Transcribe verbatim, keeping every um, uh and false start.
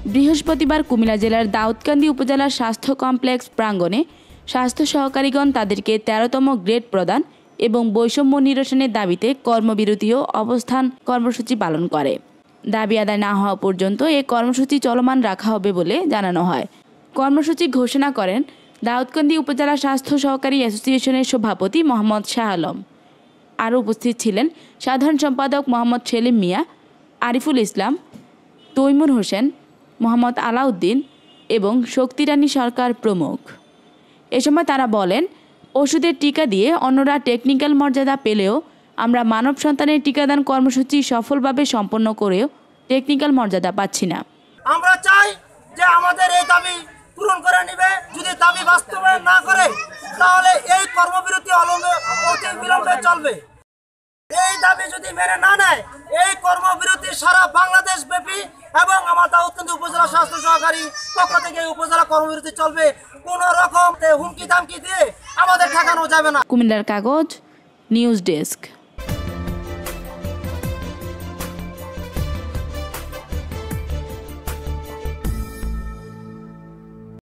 বৃহস্পতিবার কুমিল্লা জেলার দাউদকান্দি উপজেলার স্বাস্থ্য কমপ্লেক্স প্রাঙ্গণে স্বাস্থ্য সহকারীগণ তাদেরকে তেরোতম গ্রেড প্রদান এবং বৈষম্য নিরসনের দাবিতে কর্মবিরতি ও অবস্থান কর্মসূচি পালন করে। দাবি আদায় না হওয়া পর্যন্ত এই কর্মসূচি চলমান রাখা হবে বলে জানানো হয়। কর্মসূচি ঘোষণা করেন দাউদকান্দি উপজেলা স্বাস্থ্য সহকারী অ্যাসোসিয়েশনের সভাপতি মোহাম্মদ শাহ আলম। আরও উপস্থিত ছিলেন সাধারণ সম্পাদক মোহাম্মদ সেলিম মিয়া, আরিফুল ইসলাম, তৈমুর হোসেন, মোহাম্মদ আলাউদ্দিন এবং শক্তিরানী সরকার প্রমুখ। এ সময় তারা বলেন, ওষুধের টিকা দিয়ে অন্যরা টেকনিক্যাল মর্যাদা পেলেও আমরা মানব সন্তানের টিকাদান কর্মসূচি সফলভাবে সম্পন্ন করেও টেকনিক্যাল মর্যাদা পাচ্ছি না। আমরা চাই যে আমাদের এই দাবি পূরণ করে নেবে। যদি দাবি বাস্তবায়ন না করে তাহলে এই কর্মবিরতি অতি বিলম্বে চলবে। এই দাবি যদি মেনে না নেয় এই কর্মবিরতি সারা বাংলাদেশ ব্যাপী এবং আমার দাউদকান্দি উপজেলা স্বাস্থ্য সহকারী পক্ষ থেকে উপজেলা কর্মবিরতি চলবে। কোন রকম হুমকি দামকি দিয়ে আমাদের ঠেকানো যাবে না। কুমিল্লার কাগজ নিউজ ডেস্ক।